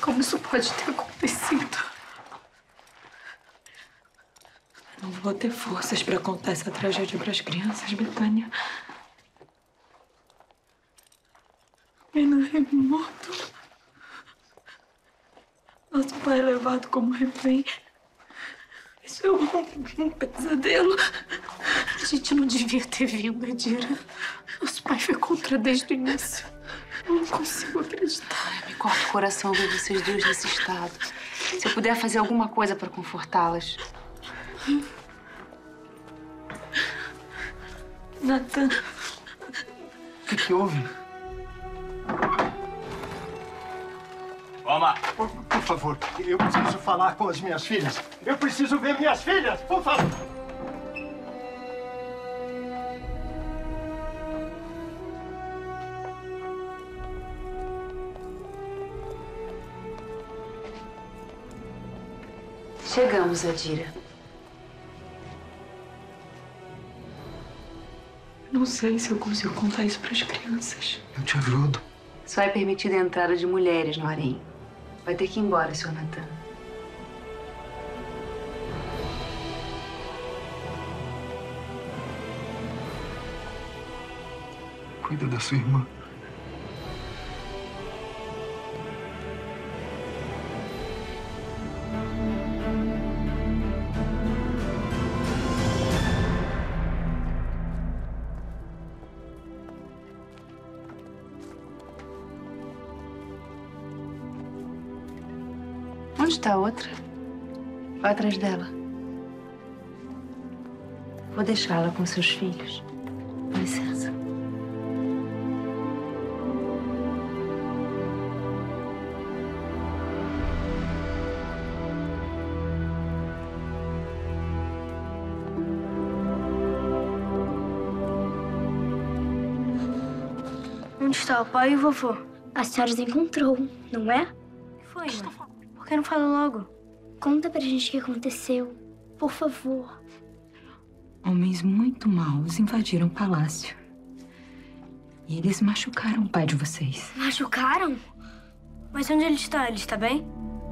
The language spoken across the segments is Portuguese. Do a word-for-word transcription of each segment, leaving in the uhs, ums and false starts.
Como isso pode ter acontecido? Não vou ter forças pra contar essa tragédia pras crianças, Betânia. Menino é morto. Nosso pai é levado como refém. Isso é um, um pesadelo. A gente não devia ter vindo, Adira. Nosso pai foi contra desde o início. Eu não consigo acreditar. Me corta o coração ver vocês dois nesse estado. Se eu puder fazer alguma coisa pra confortá-las. Natan. O que que houve? Toma! Por, por favor, eu preciso falar com as minhas filhas. Eu preciso ver minhas filhas, por favor! Chegamos, Adira. Não sei se eu consigo contar isso pras crianças. Eu te ajudo. Só é permitida a entrada de mulheres no harém. Vai ter que ir embora, senhor Natan. Cuida da sua irmã. Onde está a outra? Vai atrás dela. Vou deixá-la com seus filhos. Com licença. Onde está o pai e o vovô? A senhora os encontrou, não é? O que foi, mãe? Por que não fala logo? Conta pra gente o que aconteceu, por favor. Homens muito maus invadiram o palácio. E eles machucaram o pai de vocês. Machucaram? Mas onde ele está? Ele está bem?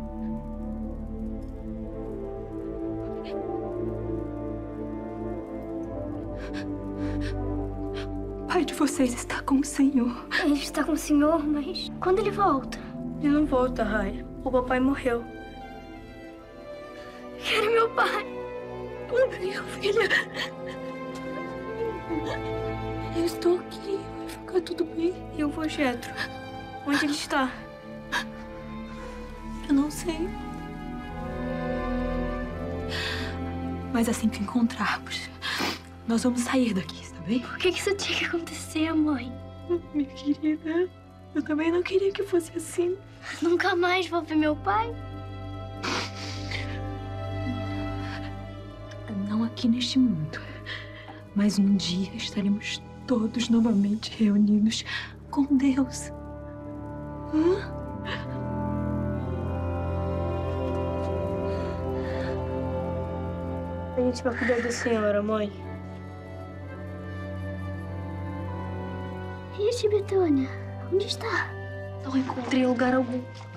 O pai de vocês está com o senhor. Ele está com o senhor, mas quando ele volta? Ele não volta, Raya. O papai morreu. Quero meu pai. Minha filha. Eu estou aqui. Vai ficar tudo bem. E o vô Jetro? Onde ele está? Eu não sei. Mas assim que encontrarmos, nós vamos sair daqui, está bem? Por que isso tinha que acontecer, mãe? Minha querida, eu também não queria que fosse assim. Nunca mais vou ver meu pai? Não aqui neste mundo. Mas um dia estaremos todos novamente reunidos com Deus. Hã? A gente vai cuidar da senhora, mãe. E a Betânia? Onde está? Não encontrei lugar algum.